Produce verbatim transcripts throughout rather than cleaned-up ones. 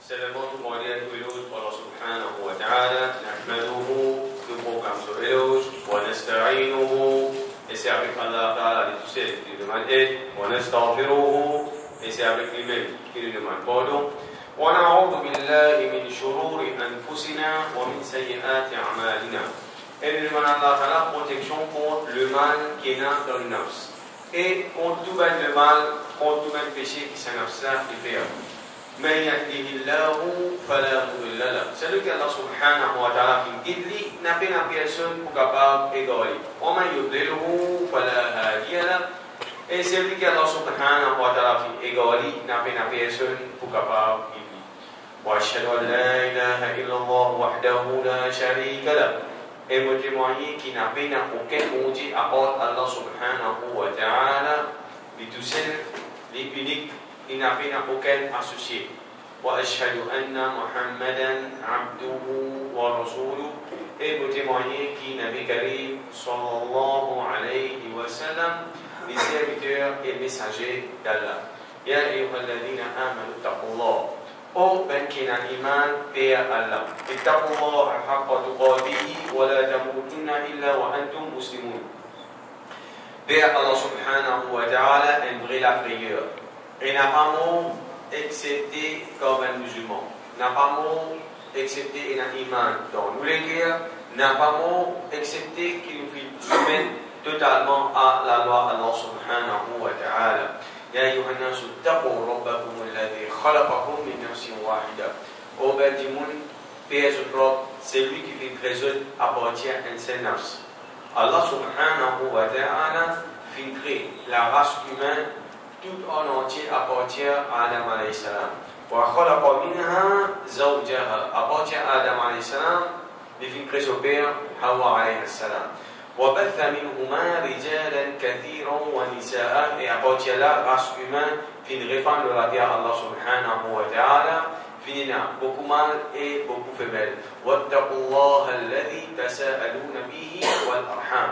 سلامات مالية ولوج الله سبحانه وتعالى نحمده بقوكم سؤالوج ونستعينه يسعبك الله تعالى لتسير لمن إيه ونستغفره يسعبك لمن لمن قوله ونعوذ بالله من شرور أنفسنا ومن سيئات أعمالنا. Et nous demandons à Allah Ta'ala protection contre le mal qui est dans le nafs. Et contre tout le mal, contre tout le péché qui s'est nafs-là qui fait. Mais yahdihillahu fala mudilla lahu. Celui qui Allah subhanahu wa ta'ala qui guide lui, n'a pas une personne pour capable d'égaler. Wa man yudlilhu fala hadiya lahu. Et celui qui Allah subhanahu wa ta'ala qui égale, n'a pas une personne pour capable de guider. Wa ashhadu an la ilaha illallah wahdahu la sharika lahu. Et vous témoignez qu'il n'a pas aucun bon Dieu à part Allah subhanahu wa ta'ala, les tout seuls, les uniques, il n'a pas aucun associé. Wa ashhadu anna Muhammadan abduhu wa rasuluhu. Et vous témoignez qu'il n'a pas sallallahu alayhi wa sallam, les serviteurs et messagers d'Allah. Ya ayyuhalladhina amanu taqullah. أو من كان إيمان في الله اتقوا الله حق تقاته ولا تموتن إلا وأنتم مسلمون. Père Allah subhanahu wa ta'ala aimerait la frayeur. Et n'a pas mot accepté comme un musulman. N'a pas mot accepté un iman dans nous les guerres. N'a pas mot accepté qu'il nous soumette totalement à la loi Allah subhanahu wa ta'ala. يا أيها الناس اتقوا ربكم الذي خلقكم من نفس واحدة. Au ben du monde, Père propre, c'est lui qui fait créer appartient à un seul nafs. Allah subhanahu wa ta'ala fait créer la race humaine tout en entier appartient à Adam alayhi salam. Wa khalaqa minha zawjaha appartient à Adam alayhi salam, il fait créer son père Hawa alayhi salam. وبث منهما رجالا كثيرا ونساء. Et appartient la race humaine fin répandre la terre Allah subhanahu wa ta'ala finina beaucoup mâle et beaucoup femelle. واتقوا الله الذي تساءلون به والأرحام.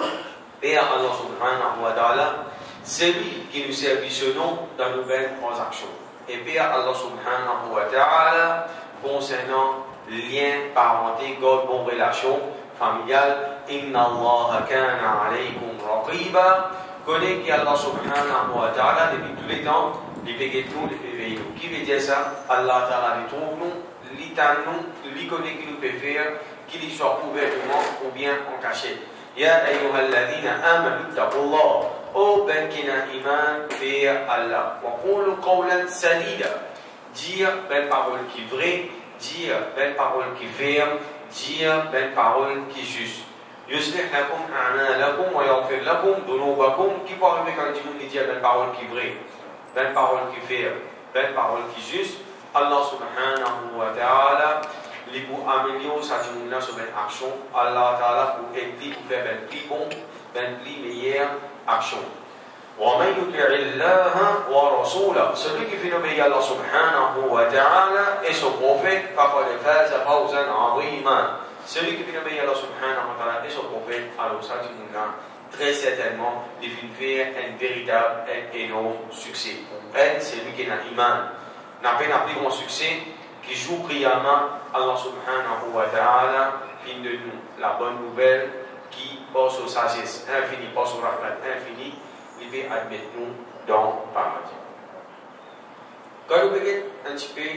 Et Allah subhanahu wa ta'ala c'est lui qui nous servitionne dans nos belles transactions. Et Père Allah subhanahu wa ta'ala concernant lien parenté, God, bonne relation familiale. Inna Allah kana alaykum raqiba. Connaît qu'Allah subhanahu wa ta'ala depuis tous les temps, les pégués nous, les pégués nous. Qui veut dire ça? Allah ta'ala les trouve nous, les tâne nous, les connaît qui nous peut faire, qu'il soit ouvertement ou bien en cachet. Ya ayyuhalladhina amanu taqullah. Oh ben kina iman vers Allah. Wa qulu qawlan sadida. Dire belle parole qui est vraie, dire belle parole qui est ferme, dire belle parole qui est juste. يصلح لكم أعمالكم ويغفر لكم ذنوبكم. Qui peut arriver quand Dieu nous dit belle parole qui est vraie, belle parole qui est ferme, belle parole qui est juste. Allah subhanahu wa ta'ala les pour améliorer sa dimension sur belle action. Allah ta'ala pour aider pour faire belle plus bon, belle plus meilleure action. ومن يطع الله ورسوله. Celui qui fait obéir Allah subhanahu wa ta'ala et son prophète فقد فاز فوزا عظيما. Celui qui fait obéir Allah subhanahu wa ta'ala et son prophète, alors ça dit très certainement, il va faire un véritable et énorme succès. Pour elle, c'est lui qui a l'iman. N'a pas un plus grand succès qui joue brillamment Allah subhanahu wa ta'ala, fin de nous. La bonne nouvelle qui passe aux sagesse infinie, passe au rahmat infini, il va admettre nous dans le paradis. Quand nous regardons un petit peu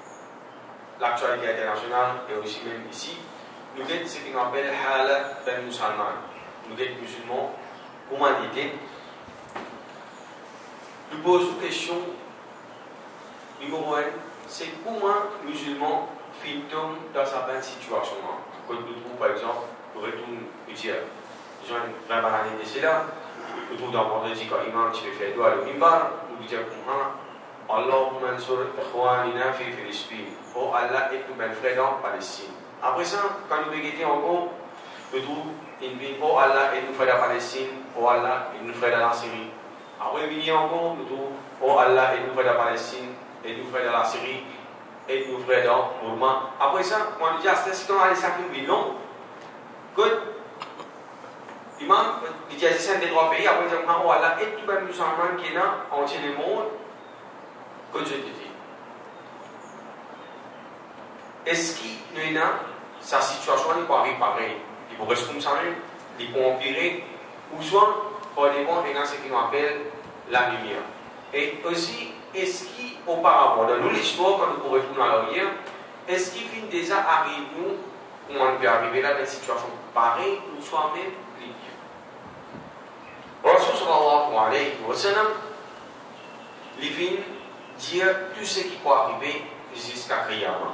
l'actualité internationale et aussi même ici, nous avons ce qu'on appelle Hala ben musulman. Nous sommes musulmans, humanité. Nous posons une question numéro un, c'est comment les musulmans finissent dans certaines situations. Quand nous trouvons par exemple, nous retournons nous dire, nous avons vingt années de cela, nous trouvons dans le vendredi quand l'imam tu fais doigt le mimbar, nous disons comment Allahumma ansur ikhwanina fi Palestine. Oh Allah est tout bel frère dans Palestine. Après ça, quand nous regardons encore, nous trouvons une vie, oh Allah, et nous frères de la Palestine, oh Allah, et nous frères de la Syrie. Après, nous venons encore, nous trouvons, oh Allah, et nous frères de la Palestine, et nous frères de la Syrie, et nous frères de Mourman. Après ça, quand nous disons, c'est si on a les cinq mille non. Good. Imam, il dit, c'est un des trois pays, après, nous disons, oh Allah, et tout le musulman qui est là, entier le monde, que je te dis. est-ce qu'il y a sa situation n'est pas réparée, il peut rester comme ça même, il peut empirer, ou soit, par exemple, il y a ce qu'on appelle la lumière. Et aussi, est-ce qu'auparavant, dans l'histoire, quand nous retournons à l'arrière, est-ce qu'il finit déjà arrivé nous, où on peut arriver là dans une situation pareille, ou soit même libre. Rasul sallallahu alayhi wa sallam, il vient dire tout ce qui peut arriver jusqu'à Qiyamah.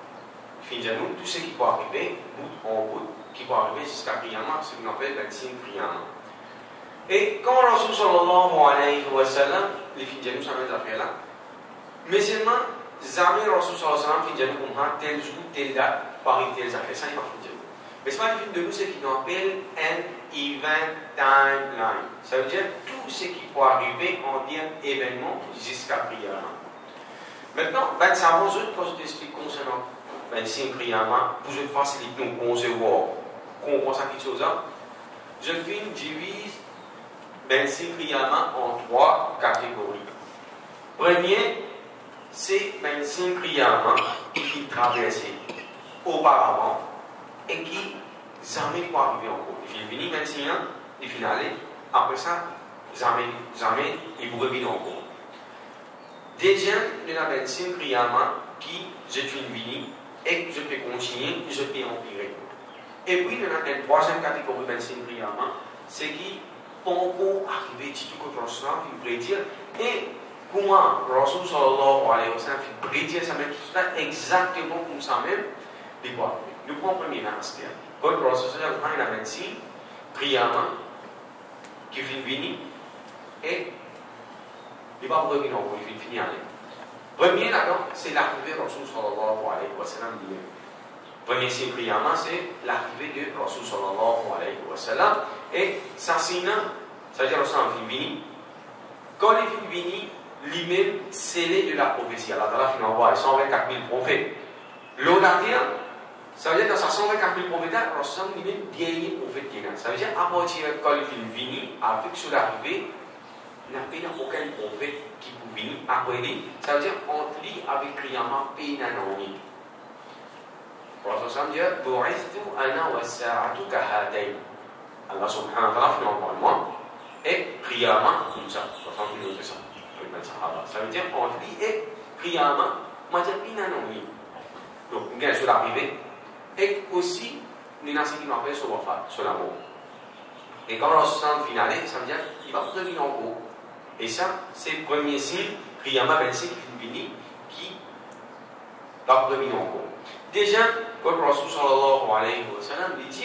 Il vient dire nous tout ce qui peut arriver, bout en bout, qui peut arriver jusqu'à Qiyamah, ce qu'on appelle le signe Qiyamah. Et quand Rasul sallallahu alayhi wa sallam, il vient dire nous ça met affaire là, mais seulement, jamais Rasul sallallahu alayhi wa sallam vient dire nous comme tel jour, telle date, par une telle affaire, ça il va dire. Mais ce qu'il vient de nous, c'est ce qu'on appelle un event timeline. Ça veut dire tout ce qui peut arriver en dire événement jusqu'à Qiyamah. Maintenant, ben, ça avance, quand je t'explique concernant ben, signe Qiyamah, pour que je facilite nous concevoir, comprendre ça quelque chose, je divise ben, signe Qiyamah en trois catégories. Premier, c'est ben, signe Qiyamah qui traverse auparavant et qui jamais peut arriver encore. Il finit maintenant, il finit aller. Après ça, jamais, jamais, il pourrait venir encore. Deuxième, il y a un signe Qiyamah qui, je suis venu et je peux continuer, je peux empirer. Et puis, il y a une troisième catégorie de signe Qiyamah, c'est qui peut encore arriver, si tu peux prédire, et comment Rasul sallallahu alayhi wa sallam prédire ça, mais exactement comme ça même, il peut arriver. Nous prenons le premier aspect. Quand le processus a une médecine, Qiyamah, qui finit venir, et il va revenir encore, il finit aller. Premier, d'accord, c'est l'arrivée de Rasul sallallahu alayhi wa sallam. Premier signe Qiyamah, c'est l'arrivée de Rasul sallallahu alayhi wa sallam. Et ça, signe, ça veut dire que Rasul finit venir. Quand il finit venir, lui-même, scellé de la prophétie. Allah Ta'ala finit envoyer cent vingt-quatre mille prophètes. L'autre, ça veut dire que dans sa cent vingt-quatre mille prophètes, Rasul est le dernier prophète qui est. Ça veut dire qu'à partir de quand il est venu, avec son arrivée, il n'y a aucun prophète qui peut venir après lui. Ça veut dire entre lui avec Qiyamah, il n'y a pas de Rasul dit Bu'ithtu ana wa sa'atu kahadayn. Allah subhanahu wa ta'ala fait encore moi. Et Qiyamah, comme ça. Rasul dit ça. Ça veut dire entre lui et Qiyamah, il n'y a pas de donc, il y a sur l'arrivée. Et aussi, il y a ce qui m'appelle sur wafat, sur la mort. Et quand on se sent finalé, ça veut dire qu'il va revenir en haut. Et ça, c'est le premier signe, Qiyamah ben signe qui va revenir en haut. Déjà, quand Rasul sallallahu alayhi wa sallam dit,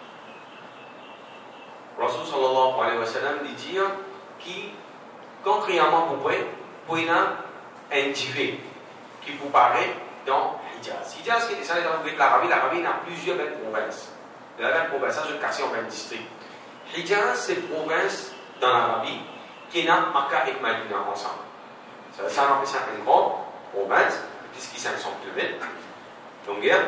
Rasul sallallahu alayhi wa sallam dit que quand Qiyamah pourrait, il y a un jivé qui vous paraît dans Hijaz. Hijaz, c'est ça, dans l'Arabie, l'Arabie a plusieurs provinces. La même province, ça, je vais casser en vingt districts. Hijaz, c'est une province dans l'Arabie qui a Makkah et Madina ensemble. Ça, ça on appelle ça une grande province, puisqu'il y a cinq cents kilomètres. Donc, il y a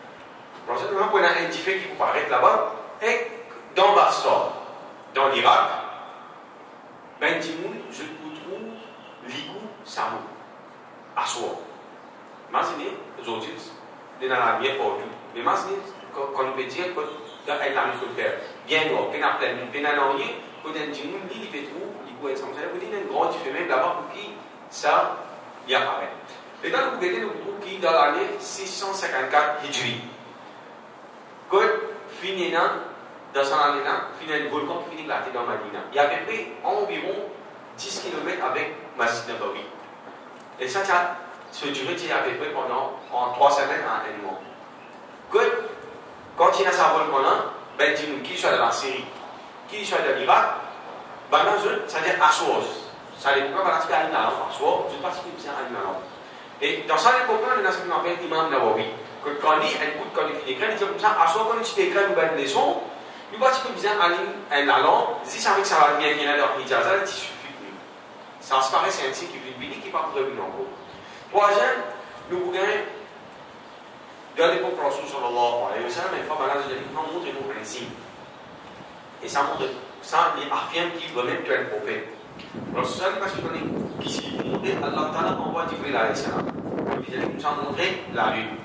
un jivé qui vous paraît là-bas. Et dans Basra, dans l'Irak, ben Dimoun, je trouve Ligou, Samou, Aswa. Imaginez, aujourd'hui, il y a la bière pour tout. Mais imaginez, quand on peut dire qu'il y a un ami qui fait bien droit, qu'il y a plein de pénalités, qu'il y a un Dimoun, il fait tout, il peut être essentiel. Il y a une grande différence là-bas pour qui ça y apparaît. Et dans le Bougueté, nous trouvons qu'il dans l'année six cent cinquante-quatre Hijri. Quand finit dans cette année-là, il y a un volcan qui finit là dans Madina. Il y a à peu près environ dix kilomètres avec Masjid Nabawi. Et ça, ça se durait à peu près pendant en trois semaines à un mois. Quand il y a ce volcan-là, ben, dis-nous qui soit de la Syrie, qui soit de l'Irak, ben là, ça veut dire Aswaz. Ça veut dire pourquoi on a un Aswaz, je ne sais pas si c'est un Aswaz. Et dans cette époque-là, il y a ce qu'on appelle Imam Nawawi. Quand il écoute, quand il finit d'écrire, il dit comme ça, Aswaz, quand tu écris une bonne leçon, il va dire bien un langue, si ça veut que ça va bien gagner leur Hijaz, il suffit de lui. Ça se paraît, c'est un signe qui vient de qui va revenir en gros. Troisième, nous pouvons dans l'époque de Rasul sallallahu alayhi wa sallam, une fois, je vais vous montrer un signe. Et ça montre, ça affirme qu'il veut même tuer un prophète. Rasul sallallahu alayhi wa sallam, qui s'est montré, Allah Ta'ala envoie Jibril alayhi salam. Il nous a montré la lune.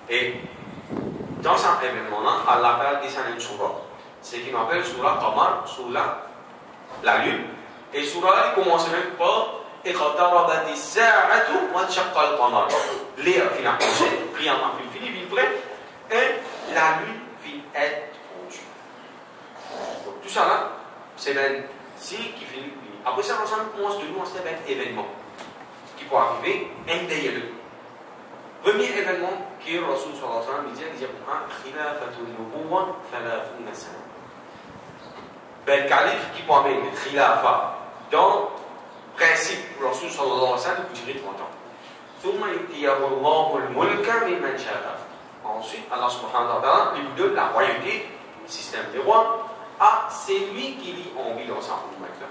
Et dans cet événement-là, Allah a descendu une surah. C'est ce qu'on appelle surah Qamar, surah la lune. Et surah, il commence même par اقتربت الساعة وانشق القمر. L'air finit à pencher, rien n'a fini, il prêt, et la lune finit à être rouge. Donc tout ça là, c'est un signe qui finit. Après ça, on commence de nous en faire un événement qui peut arriver un des deux. Premier événement qui est le Rasul sallallahu alayhi wa sallam, il dit, il dit, khilafatul nubuwwa thalathuna sana. Ben calife qui peut amener le khilafa dans principe, le Rasul sallallahu alayhi wa sallam peut durer trente ans. ثم يؤتيه الله الملك ممن شاء. Ensuite, Allah subhanahu wa ta'ala lui donne la royauté, le système des rois, à celui qui lui envie dans sa ummah-là.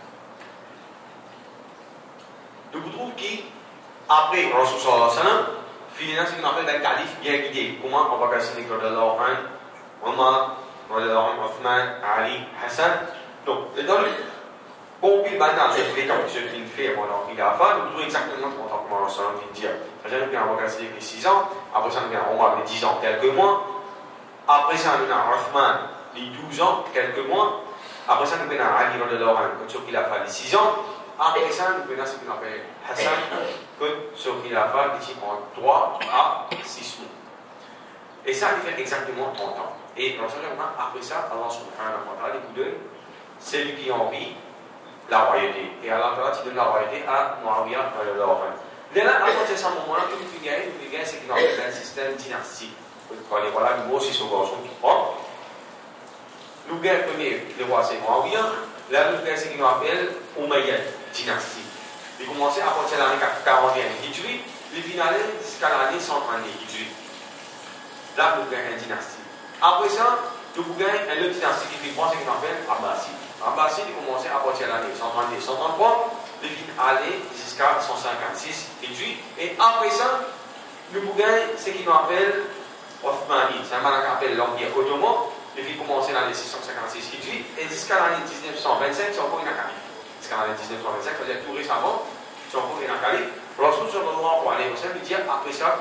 Donc vous trouvez qu'après le Rasul sallallahu alayhi wa sallam, finalement, c'est ce qu'on appelle un calife bien guidé. Comment on va casser les cœurs de l'Orhan, Omar, Othman, Ali, Hassan. Donc, les deux, bon, puis maintenant, je fais comme je viens de faire pendant qu'il a fait, nous trouvons exactement ce qu'on a commencé à dire. C'est-à-dire qu'on va casser les six ans, après ça, on va les dix ans, quelques mois. Après ça, on a Othman, les douze ans, quelques mois. Après ça, on a Ali, de l'Orhan, quand il a fait les six ans. Après ça, nous avons ce qu'on appelle Hassan, que ce qu'il a fait en trois à six mois. Et ça, il fait exactement trente ans. Et après ça, Allah subhanahu wa ta'ala lui donne celui qui a envie la royauté. Et Allah ta'ala donne la royauté à Muawiyah de l'Orhan. Là, à partir de ce moment-là, tout le monde fait c'est qu'on appelle un système dynastique. Voilà, nous aussi, ce garçon qui prend. Nous avons le premier, le roi c'est Muawiyah. Là, nous avons ce qu'on appelle Umayyad. Dynastie. Il commençait à partir de l'année quarante et un Hijri, il finissait jusqu'à l'année cent trente-deux Hijri. Là, vous gagnez une dynastie. Après ça, vous gagnez une autre dynastie qui fait quoi, c'est qu'on appelle Abbaside. Abbaside, il commençait à partir de l'année cent trente-deux cent trente-trois, il finit aller jusqu'à cent cinquante-six Hijri. Et après ça, vous gagnez ce qu'on appelle Othmani. C'est un mal qu'on appelle l'Empire ottoman. Il finit commencer dans l'année six cent cinquante-six Hijri. Et jusqu'à l'année dix-neuf cent vingt-cinq, c'est encore une calife. Parce qu'en l'année dix-neuf cent vingt-cinq, c'est-à-dire tout récemment, si on prend une calife, Rasul sallallahu alayhi wa sallam dit après ça,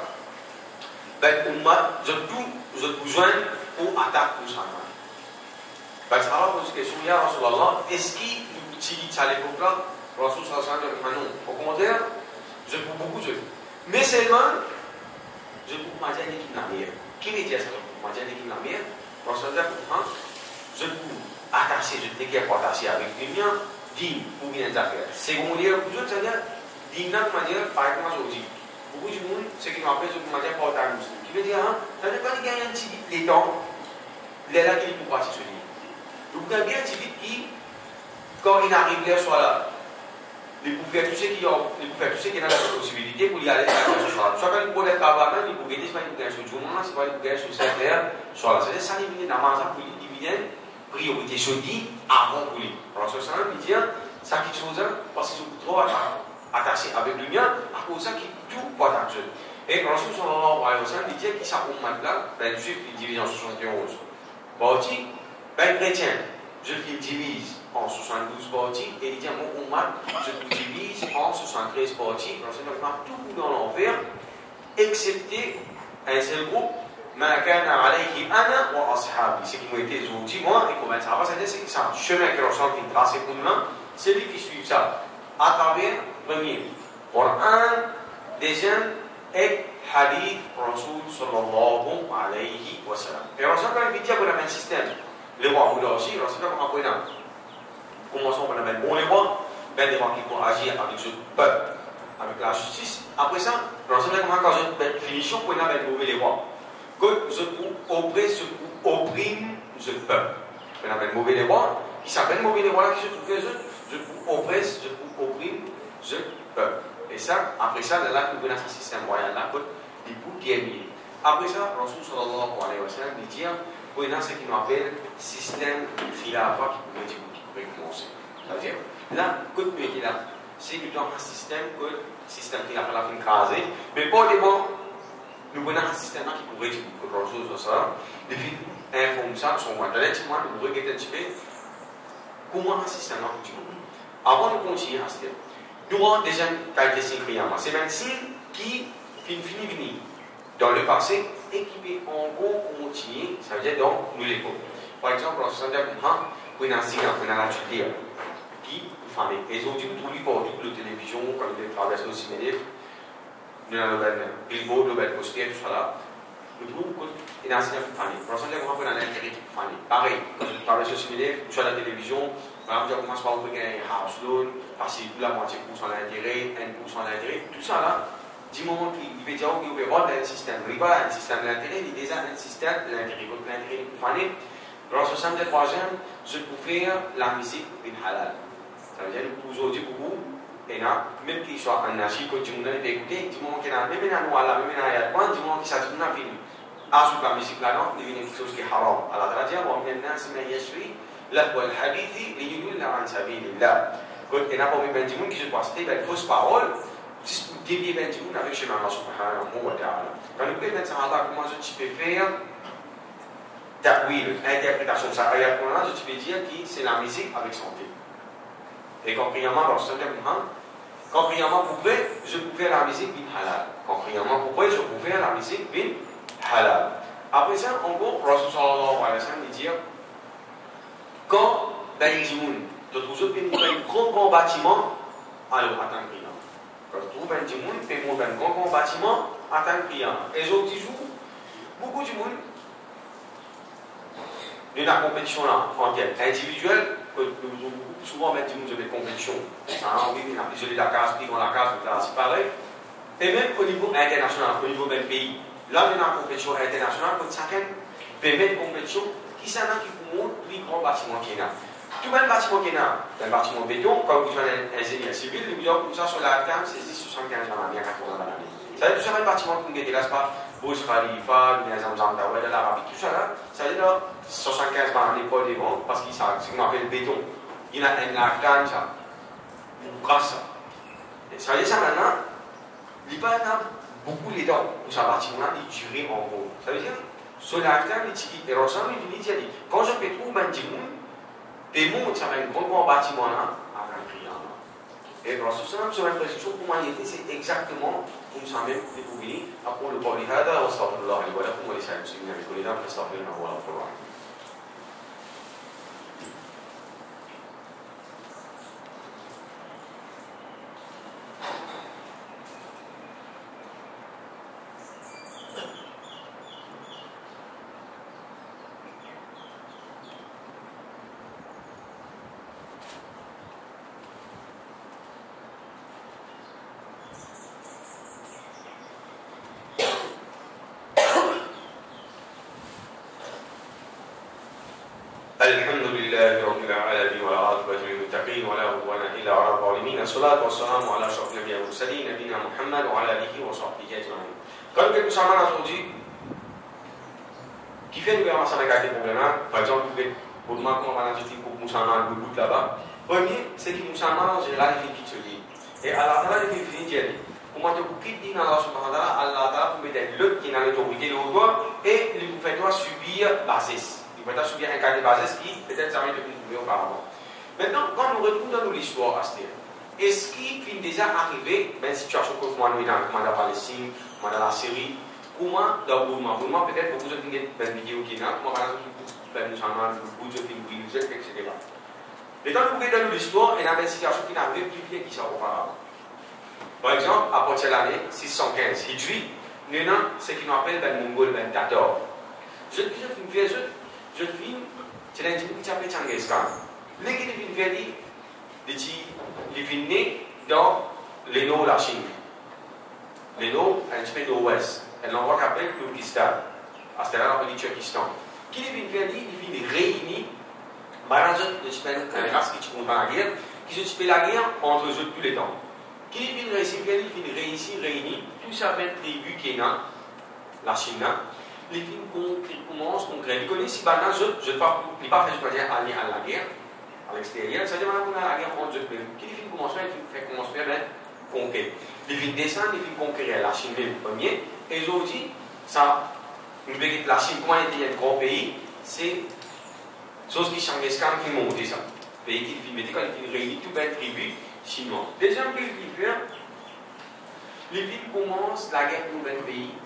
ben, Umma, je tout, je besoin pour attaquer tout ça. Ben, ça va poser une question, ya Rasulallah, est-ce qu'il utilise à l'époque-là, Rasul sallallahu alayhi wa sallam, non, au contraire, je pour beaucoup de. Mais seulement, je pour manger l'équipe de la mer. Qui veut dire ça, pour manger l'équipe de la mer? Rasul sallallahu alayhi wa sallam, je pour attacher, je ne pour attacher avec les miens. Digne pour bien les affaires. C'est comme on dit, vous autres, c'est-à-dire, digne de manière, par exemple, aujourd'hui. Beaucoup du monde, ce qui m'appelle, c'est qu'on m'a dit, portable muslim. Qui veut dire, hein, ça veut pas dire qu'il y a un petit bit les temps, il est là qu'il est pour passer sur lui. Donc, il y a bien un petit bit qui, quand il arrive là, soit là, il peut faire tout ce qu'il y a, il peut faire tout ce qu'il y a la possibilité pour y aller à la soit soit quand il peut être capable, il peut gagner, soit il peut gagner sur tout le monde, soit il peut gagner sur le salaire, soit là. C'est-à-dire, ça, il vient dans la pour les dividendes. Priorité choisie avant pour lui. Alors, ce sera lui dire, ça quelque chose, parce qu'ils sont trop attachés avec le mien, à cause de ça, qui tout pas attaché. Et le Rasul sallallahu alayhi wa sallam, il dit qu'il s'en remet là, ben, juif, il divise en soixante et onze parties, ben, chrétien, juif, il divise en soixante-douze parties, et il dit, mon ummat, je vous divise en soixante-treize parties, alors c'est normalement tout dans l'enfer, excepté un seul groupe. ما كان عليه أنا وأصحابي. Ce qui m'a été dit, moi, et comment ça va, c'est c'est un chemin que l'on qui trace pour nous, c'est lui qui suit ça. À travers, premier, Coran, deuxième, et Hadith Rasul sallallahu alayhi wa sallam. Et Rasul, quand il dit qu'on a un système, les rois, vous l'avez aussi, Rasul, comment on a commençons par le bon les rois, ben des rois qui vont agir avec ce peuple, avec la justice. Après ça, Rasul, comment quand j'ai une finition pour une mauvais les rois. Que je oppresse, je opprime ce peuple. On appelle mauvais les rois, qui s'appelle mauvais les rois là qui se trouvent eux, je oppresse, je opprime ce peuple. Et ça, après ça, là, nous venons à ce système royal là, il faut qui est mis. Après ça, Rasul sallallahu alayhi wa sallam dit dire, nous venons à ce qu'il appelle système khilafa qui pourrait, qui pourrait commencer. C'est-à-dire, là, que nous dit là, c'est plutôt un système que le système khilafa l'a fait écraser, mais pas des bons. Nous venons à un système qui pourrait dire quelque chose de ça. Depuis informe ça sur moi. Directement, nous regardons un petit peu comment un système fonctionne. Avant de continuer à ce thème, nous avons déjà quelques signes. C'est un signe qui finit, finit, finit. Dans le passé, équipés en gros pour continuer, ça veut dire donc nous les cours. Par exemple, on se dit que on a un signe, on a la tuteur qui enfin, et aujourd'hui, nous trouvons partout la télévision, quand on traverse nos cinémas, nous avons le billboard, le poster, tout ça là. Nous trouvons qu'il y a un signe qui fait. Pour l'instant, on a un intérêt qui fait. Pareil, quand on traverse nos cinémas, nous sommes à la télévision, par exemple, on commence par ouvrir un house loan, parce que la moitié pour cent d'intérêt, un pour cent d'intérêt, tout ça là. Du moment qu'il veut dire qu'il veut rendre un système riba, un système d'intérêt, il est déjà un système d'intérêt. Donc l'intérêt est plus fané. Dans le soixante-troisième, je peux faire la musique bin halal. Ça veut dire que aujourd'hui, pour vous, et là, même qu'il soit un nazi, quand tu m'as écouté, du moment qu'il y a même un noir, même un ayatouan, du moment qu'il s'agit d'un film, ajoute la musique là-dedans, il devient quelque chose qui est haram. Alors, la tradition, on vient d'un semaine yashri, là, ou al-hadithi, les yudul la an sabilillah. Quand il y a pas même du monde qui se passe, il y a une fausse parole. Juste pour dévier ben du monde avec chez Allah subhanahu wa ta'ala. Quand nous pouvons mettre ça en place, comment je peux faire ta'wil, l'interprétation de ça ayat, je peux dire que c'est la musique avec santé. Et concrètement, dans ce terme, concrètement, pourquoi je pouvais la musique bin halal. Concrètement, pourquoi je pouvais la musique bin halal. Après ça, en gros, Rasul sallallahu alayhi wa sallam dit quand ben du monde, de toujours un grand grand bâtiment, alors attends rien. Quand tu trouves un petit monde, tu peux un grand grand bâtiment, attends rien. Et autres jours, beaucoup de monde, de la compétition là, en termes individuels, souvent même du monde de compétition, ça a envie de isoler la case, puis dans la case, c'est pareil. Et même au niveau international, au niveau même pays, là, il y a une compétition internationale, comme chacun peut mettre une compétition qui s'en a qui montre le plus grand bâtiment qu'il y a. Tout le bâtiment qu'il y a, un bâtiment béton, quand vous avez un ingénieur civil, il vous dit comme ça sur la terme, c'est dix soixante-quinze dans l'année, quatre-vingts dans l'année. Ça veut dire que tout le bâtiment qui est là, c'est pas Burj Khalifa, les Zamzam Tower de l'Arabie, tout ça là, ça veut dire soixante-quinze dans l'année, pas des vents, parce que c'est ce qu'on appelle béton. Il y a un lifetime, ça. Grâce à ça. Ça veut dire ça maintenant, il n'y a pas beaucoup les dents pour ce bâtiment-là, il durait en gros. Ça veut dire, sur lifetime, il ressemble, il dit, quand je peux trouver un petit monde, des mots, ça va être un grand, grand bâtiment là, avec un client. Et dans ce sens, sur l'impression pour l'humanité, c'est exactement comme ça même que vous voyez. Après le parler, هذا واستغفر الله لي ولكم ولسائر المسلمين من كل ذنب فاستغفروه هو الغفور الرحيم. الحمد لله رب العالمين والعاقبة للمتقين ولا عدوان إلا على الظالمين الصلاة والسلام على أشرف الأنبياء والمرسلين نبينا محمد وعلى آله وصحبه أجمعين. Quand quelqu'un s'en va aujourd'hui, qui fait nous avoir ça avec des problèmes, par exemple, pour moi, quand on va dans une coupe musulmane, le bout là-bas, premier, c'est que les musulmans en général, ils finissent qui se et Allah Ta'ala, ils finissent dire, comment te couper, dit Allah Subhanahu wa Ta'ala, Allah Ta'ala, pour mettre l'autre qui n'a l'autorité de l'autre, et lui fait subir basis. Maintenant, subir un cas de basis qui peut-être jamais de trouver auparavant. Maintenant, quand nous retrouvons dans l'histoire, est-ce qu'il finit déjà arrivé dans une situation comme moi, nous dans la Palestine, dans la Syrie, comment dans le Bourma, Bourma peut-être beaucoup de films dans une vidéo qui est là, comment par exemple, les musulmans, beaucoup de films religieux, et cetera. Mais quand nous regardons l'histoire, il y a une situation qui est arrivée plus bien qu'il ça auparavant. Par exemple, à partir de l'année six cent quinze, Hijri, nous avons ce qu'on appelle le Mongol vingt-quatre. Je dis, je fais une je film, c'est l'individu qui s'appelle Genghis Khan. Les qui films fait il est né dans les nord de la Chine. Les nord, un petit peu d'ouest. Et l'endroit qu'appelle le Turkistan. À ce là on appelle le Turkistan. Qui les films fait il est réuni, par exemple, un race qui compte dans la guerre, qui se fait la guerre entre eux tous les temps. Qui les films réussi, il réussi, réuni, tout ça va être tribu qui est dans la Chine. Les films commencent concrètement. Ils connaissent si maintenant, je ne vais pas faire aller à la guerre, à l'extérieur. Ça veut dire qu'on a la guerre entre eux. Qui les films commencent à faire, ils commencent à faire conquérir. Les films descendent, les films conquérir la Chine le premier. Et aujourd'hui, ça, nous verrons que la Chine, comment elle était un grand pays, c'est chose qui change les camps qui montent ça. Le pays qui filme, quand les films réunissent tout une tribu chinoise. Deuxième pays qui fait, les films commencent la guerre pour un pays.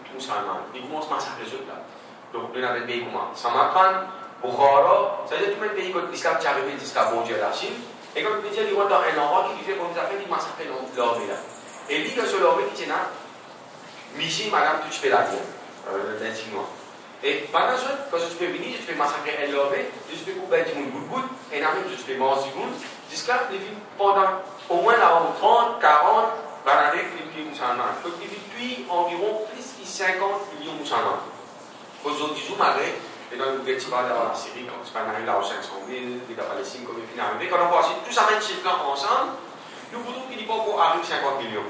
musulmans. Ils commencent à massacrer les autres là. Donc, on avait le pays comment Samarkand, Bukhara, c'est-à-dire tout le pays quand l'islam est arrivé jusqu'à bon Dieu la Chine. Et quand il dit qu'il y a un endroit qui fait comme ça, il massacre l'armée là. Et il dit que sur l'armée qui tient là, Michi, madame, tu fais la guerre. L'indignement. Et pendant ce temps, quand je fais venir, je fais massacrer l'armée, je fais couper du monde bout bout, et après je fais manger du monde, jusqu'à pendant au moins trente, quarante, années, il y a musulmans. Donc il depuis environ plus de cinquante millions de musulmans. Aujourd'hui, je m'arrête. Et dans le Ghetto, dans la Syrie, quand c'est pas arrivé là aux cinq cent mille, la Palestine, comme il finit arrivé, quand on voit tout ça, même chiffre là ensemble, nous voulons qu'il n'y ait pas encore arrivé cinquante millions.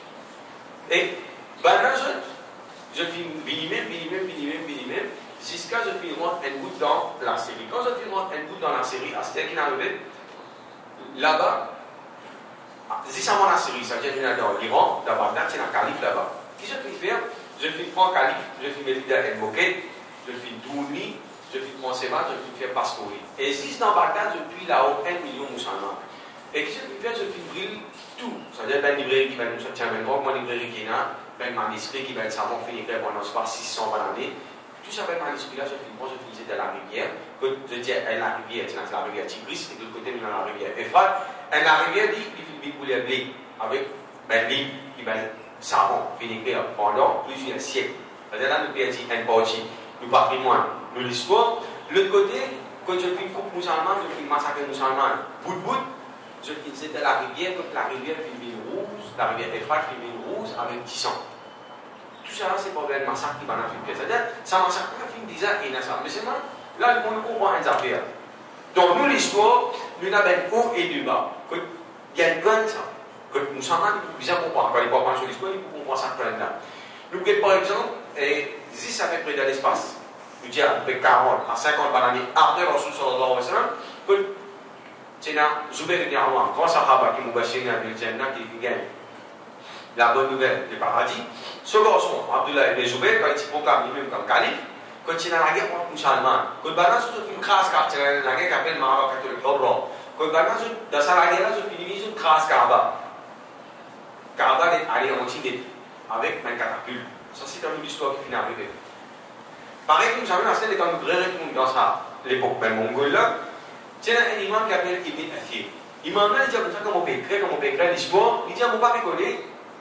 Et, ben là, je, je finis, finis même, finis même, finis même, finis même, jusqu'à je finis un bout dans la Syrie. Quand je finis un bout dans la Syrie, à ce qui est arrivé, là-bas, si ça va la Syrie, ça vient dans l'Iran, dans Bagdad, c'est un calife là-bas. Qu'est-ce que je fais faire? Je finis prendre calife, je finis mettre un moquette, je fais Douni, je fais Monsema, je fais Pastori. Et si dans Bagdad, depuis là-haut un million de musulmans. Et qu'est-ce que je fais? Je fais brûler tout. C'est-à-dire, une librairie qui va nous sortir un drogue, une librairie qui est là, un manuscrit qui va être savant, fait écrire pendant six cents années. Tout ça, un manuscrit là, je fais moi, je faisais de la rivière. Je dis, la rivière, c'est la rivière Tigris, et de l'autre côté, il y a la rivière Euphrates. Et la rivière dit, il fait couler le blé avec un livre qui va être savant, fait écrire pendant plusieurs siècles. C'est-à-dire, là, nous perdons un parti. Le patrimoine, de l'histoire. De l'autre côté, quand je fais une coupe musulmane, je fais une massacre musulmane. Bout bout, je fais c'était la rivière, quand la rivière fait une ville rouge, la rivière Euphrates fait une ville rouge avec dix ans. Tout ça, c'est pas un massacre qui va faire plaisir. C'est-à-dire, ça massacre fait dix ans et ça. Mais c'est moi, là, le monde comprend une affaire. Donc, nous, l'histoire, nous avons un haut et du bas. Il y a une grande ça. Quand nous sommes là, nous bien comprendre. Quand il ne pas sur l'histoire, il faut comprendre ça là. Nous, par exemple, si ça fait près de l'espace, nous disons à peu près quarante à cinquante années après le Rasul sallallahu alayhi wa sallam, que c'est un Zubair ibn Awwam, grand sahaba qui m'a bâché dans le Jannah, qui gagne la bonne nouvelle du paradis. Ce garçon, Abdullah ibn Zubair, quand il proclame lui-même comme calife, quand il a la guerre contre les musulmans, quand il a une crasse carte, la guerre qui appelle Ma'arakatul Hurra, quand il a dans sa guerre, il finit une crasse Kaaba. Kaaba est allé en Tibet avec un catapulte. Ça, c'est une histoire qui finit arrivée. Pareil, nous avons acheté des camps de dans l'époque ben mongole là. C'est un imam qui appelle Ibn Athir. Imam là, il dit comme ça, comme on peut écrire, comme on peut écrire l'histoire. Il dit, on ne peut pas rigoler.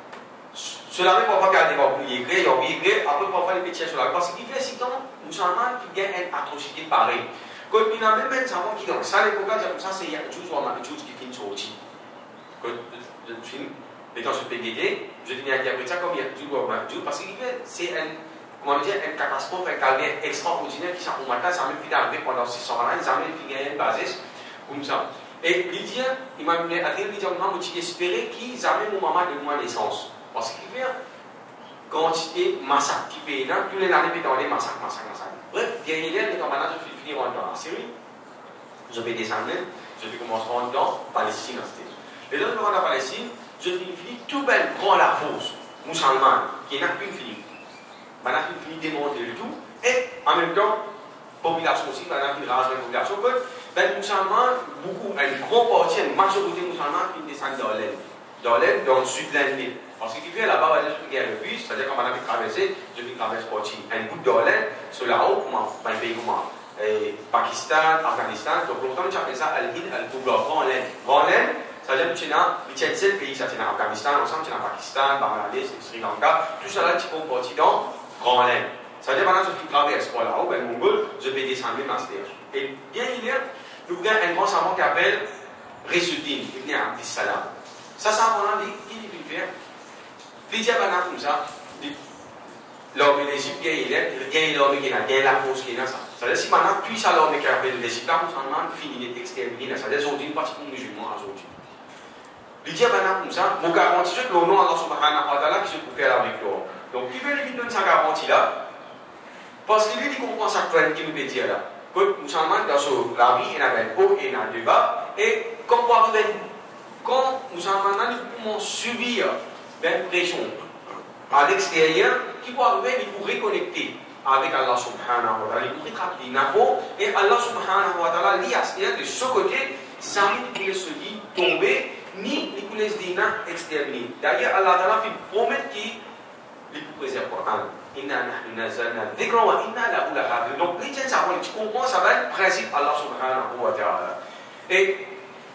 Cela même parfois garder pour écrire, il a oublié écrire, après parfois les petits sur la parce qu'il fait si tant, musulman qui gagne une atrocité pareille. Quand il a même un savant qui dans ça, l'époque là, comme ça, c'est Yahjouz ou Mahjouz qui finit sur outil. Quand je film, étant sur P D D, je dis à dire ça comme Yahjouz ou Mahjouz parce qu'il fait, c'est un. Comment dire, une catastrophe, un calvaire extraordinaire qui s'est au matin, ça m'a fait arriver pendant six cents ans, ça m'a fait gagner une base comme ça. Et il dit, il m'a dit, il dit, moi, je espérais qu'ils amènent mon maman de moi naissance. Parce qu'il y a une quantité de massacres qui paye là, tous les années, dans les massacres, massacres, massacres. Bref, il y a une élève, maintenant, je vais finir dans la Syrie, je vais descendre, je vais commencer dans la Palestine. Et dans le la Palestine, je vais finir tout bel grand la fosse musulmane, qui n'a plus fini. Maintenant, il finit de démonter le tout, et en même temps, population aussi, maintenant, il rase la population, que ben, les musulmans, beaucoup, une grande partie, une majorité musulmane, qui descendent dans l'Inde, dans l'Inde, dans le sud de l'Inde. Parce qu'il fait là-bas, je fais un refuge, c'est-à-dire quand on a traversé, je fais traverser partie, un bout dans l'Inde, sur la haut, comment, dans un pays comment, Pakistan, Afghanistan, donc longtemps, tu appelles ça Al-Hind, Al-Kubra, Grand l'Inde. Grand l'Inde, c'est-à-dire que tu as, il y a sept pays, ça, tu as Afghanistan, ensemble, tu as Pakistan, Bangladesh, Sri Lanka, tout ça là, tu fais partie dans Grand l'Inde. Ça veut dire maintenant, je fais traverser par là-haut, ben, Mongol, je vais descendre ma stage. Et bien, il y a, nous avons un grand savant qui appelle Ressuddin, Ibn Abdis Salam. Ça, ça, on a dit, qui il peut faire? Il dit, ben, comme ça, l'armée d'Égypte, il y a l'armée qui est là, il y a la force qui est là, ça. Ça veut dire, si maintenant, puis ça, l'armée qui appelle l'Égypte, là, musulman, finit d'exterminer, ça veut dire, aujourd'hui, pas pour musulmans, aujourd'hui. Il dit, ben, comme ça, mon garantie que le nom Allah subhanahu wa ta'ala qui se coupe à la victoire. Donc, il veut lui donner sa garantie là, parce qu'il lui dit qu'on comprend sa crainte qui nous peut dire là. Que nous sommes dans la vie, il y a un haut et il y a un bas. Et comme quoi, quand nous sommes maintenant, nous pouvons subir une pression à l'extérieur, qui peut arriver, il faut reconnecter avec Allah subhanahu wa ta'ala. Il faut rattraper l'info, et Allah subhanahu wa ta'ala, lui, de ce côté, sans lui se dit tomber, ni les coulisses d'Ina exterminer. D'ailleurs, Allah ta'ala fait promettre qu'il les pour préserver le Coran. Inna nahnu nazzalna dhikra wa inna lahu lahafidhun. Donc, les gens savent, tu comprends, ça va être le principe Allah subhanahu wa ta'ala. Et,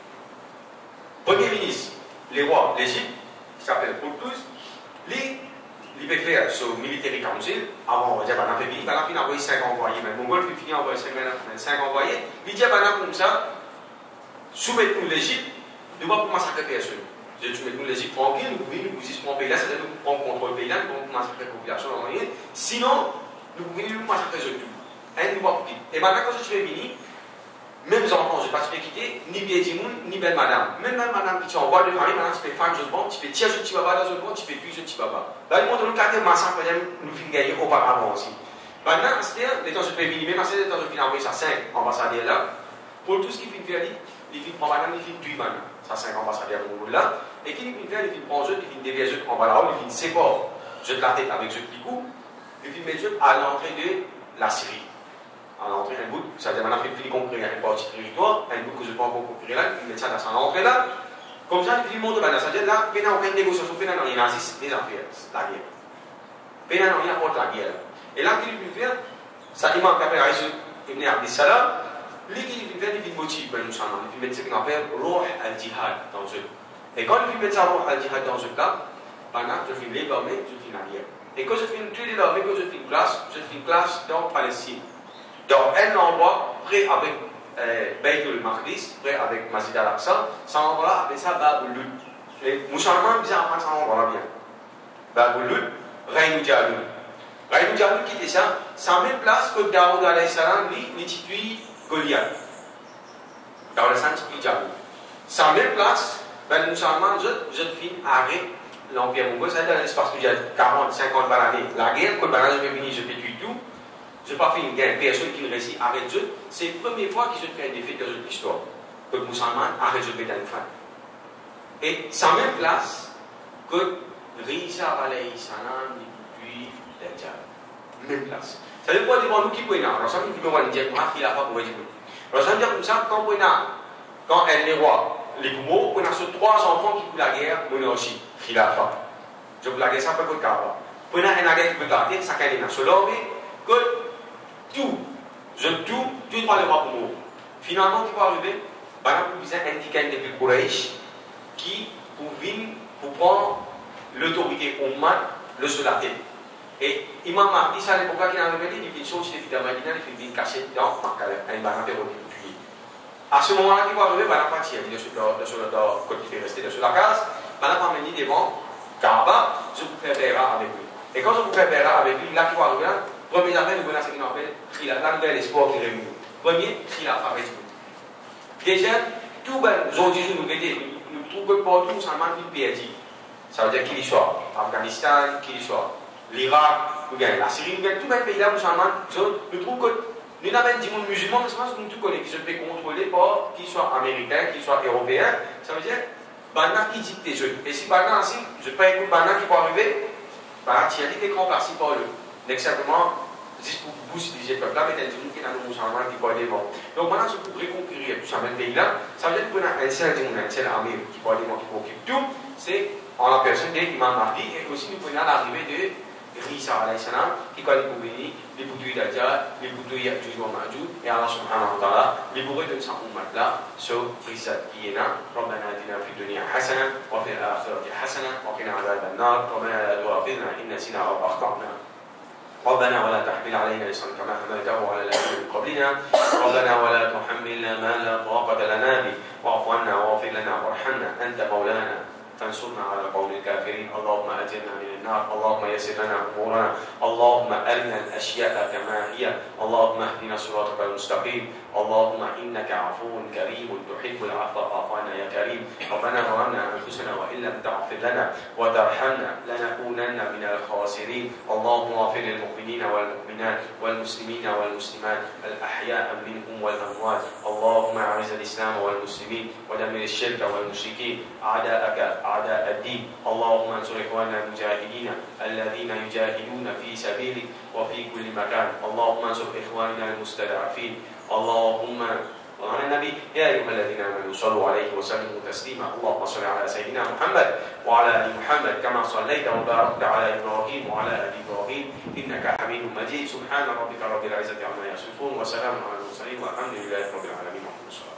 premier ministre, les rois d'Égypte, qui s'appelle Qutuz, les il peut faire ce military council, avant on va dire, ben, on a fait vite, on a envoyé cinq envoyés, mais Mongol peut finir envoyer cinq envoyés, il dit, ben, comme ça, soumettez-nous l'Égypte, nous ne pouvons pas massacrer personne. Je soumettez-nous l'Égypte tranquille, nous pouvons nous poser pour un pays là, c'est-à-dire nous pouvons prendre le pays là, nous pouvons massacrer la population en moyenne, sinon, nous pouvons nous massacrer eux tout. Et nous pouvons Et maintenant, quand je suis venu, même les enfants, je ne vais pas se quitter, ni bien Dimoun, ni belle madame. Même belle madame qui est en voie de famille, maintenant, tu peux faire un jeu de banque, tu peux tirer ce petit baba dans un banque, tu peux tuer ce petit baba. Là, il montre le cas de massacre, nous finissons gagner auparavant aussi. Maintenant, c'est-à-dire, les temps je peux venir, même si les temps je finis envoyer ça cinq ambassadeurs là, pour tout ce qui finit faire, il finit prendre madame, il finit tuer madame. Ça cinq ambassadeurs au monde là, et qui finit faire, il finit prendre jeu, il finit dévier jeu en bas là-haut, il finit séparer jeu de la tête avec jeu de picou, il finit mettre jeu à l'entrée de la Syrie. À l'entrée, un bout, ça veut dire maintenant, il finit conquérir une partie de territoire, un bout que je ne peux pas conquérir là, il met ça dans son entrée là. Comme ça, il finit monter, ça veut dire là, il n'y a aucune négociation, il n'y a rien nazis, les affaires, la guerre. Il n'y a rien contre la guerre. Et là, qu'il finit faire, ça imam qui appelle Aïsou Ibn Abdi Salam, lui qui finit faire, il finit motiver ben Moussaman, il finit mettre ce qu'on appelle Ruh al-Jihad dans eux. Et quand il finit mettre ça Ruh al-Jihad dans eux là, maintenant, je finis l'énormé, je finis la guerre. Et quand je finis tout l'énormé, quand je finis classe, je finis classe dans Palestine. Dans un endroit près avec euh, Beit al-Maqdis, près avec Masjid al-Aqsa, cet endroit-là appelle ça Babul Lud. Les musulmans disent apprendre cet endroit-là bien. Babul Lud, Raynou Jaloul. Raynou Jaloul qui était ça, c'est la même place que Daoud alayhi salam, lui, il titue Goliath. Daoud alayhi salam titue Jaloul. C'est la même place, ben, les musulmans, je, je finis arrêt l'Empire mongol, ça veut dire l'espace qu'il y a quarante, cinquante années. La guerre, quand le balade est fini, je fais tuer tout. Je n'ai pas fait une guerre, personne qui ne réussit à arrêter Dieu. C'est la première fois qu'ils ont fait un défi dans l'histoire. Que le musulman arrête Dieu dans une fin. Et c'est la même place que Risa alayhi salam depuis Dajjal. Même place. Ça veut dire quoi devant nous qui peut y avoir. Alors, ça veut dire qu'on dire qu'il a pas pour dire. Alors, ça veut dire comme ça, quand on a, quand elle est roi, les Goumo, on a sur trois enfants qui font la guerre, monarchie, khilafa. Je vous la guerre, ça peut être le cas. On a une guerre qui peut garder, ça qu'elle est nationale, que tout, je tout, tout droit le roi pour moi. Finalement, qui va arriver, ben, on peut indiquer depuis Quraysh qui pour venir pour prendre l'autorité au mal, le soldat. Et Imam Mahdi, ça, à l'époque qu'il a révélé, il fait une chose, il fait dans Madina, il fait une cachette dans Makkah, un baran terroriste. À ce moment-là, qui va arriver, ben, la partie, il dit le soldat, quand il est resté sur la case, ben, la va mener devant Kaaba, je vous fais Béra avec lui. Et quand je vous fais Béra avec lui, là, qui va arriver, premier affaire, nous venons à ce qu'on appelle la nouvelle espoir qui réunit. Premier, Khilafa Réjou. Déjà, tout le aujourd'hui, nous nous trouvons que partout, nous sommes en perdu. Ça veut dire qu'il y soit Afghanistan, qu'il y soit l'Irak, nous gagnons la Syrie, nous gagnons tous les pays là, nous sommes nous trouvons que nous avons des gens musulmans, mais nous tous connaissons qui se fait contrôler par qu'ils soient américains, qu'ils soient européens. Ça veut dire, Bana qui dicte les jeux. Et si Bana, si je peux écouter Bana qui peut arriver, Bana, tu as dit des remplacés par eux. Exactement, juste pour booster les peuples là, mais il y a des gens qui ont musulmans qui peuvent aller voir. Donc maintenant, c'est pour reconquérir tout ça, même pays là, ça veut dire qu'on a un seul monde, un seul armée qui peut aller voir, qui occupe tout, c'est en la personne d'Imam Mahdi, et aussi nous prenons l'arrivée de Risa alayhi salam, qui connaît pour venir, les boutouilles d'Adja, les boutouilles Ya'juj wa Ma'juj, et Allah subhanahu wa ta'ala, les bourrées de sa ummat là, sur Risa qui est là, ربنا آتنا في الدنيا حسنة وفي الآخرة حسنة وقنا عذاب النار ربنا لا تؤاخذنا إن نسينا أو أخطأنا ربنا ولا تحمل علينا إصرا كما حملته على الذين من قبلنا ربنا ولا تحملنا ما لا طاقة لنا به واعف عنا واغفر لنا وارحمنا أنت مولانا فانصرنا على القوم الكافرين اللهم أجرنا من النار اللهم يسر لنا أمورنا اللهم أرنا الأشياء كما هي اللهم اهدنا صراطك المستقيم اللهم إنك عفو كريم تحب العفو فاعف عنا يا كريم ربنا ظلمنا أنفسنا وإن لم تغفر لنا وترحمنا لنكونن من الخاسرين اللهم اغفر للمؤمنين والمؤمنات والمسلمين والمسلمات الأحياء منهم والأموات اللهم أعز الإسلام والمسلمين ودمر الشرك والمشركين أعداءك أعداء الدين اللهم انصر إخواننا المجاهدين الذين يجاهدون في سبيلك وفي كل مكان اللهم انصر إخواننا المستضعفين اللهم وعلى النبي يا أيها الذين آمنوا صلوا عليه وسلموا تسليما اللهم صل على سيدنا محمد وعلى آل محمد كما صليت وباركت على إبراهيم وعلى آل إبراهيم إنك حميد مجيد سبحان ربك رب العزة عما يصفون وسلام على المرسلين والحمد لله رب العالمين.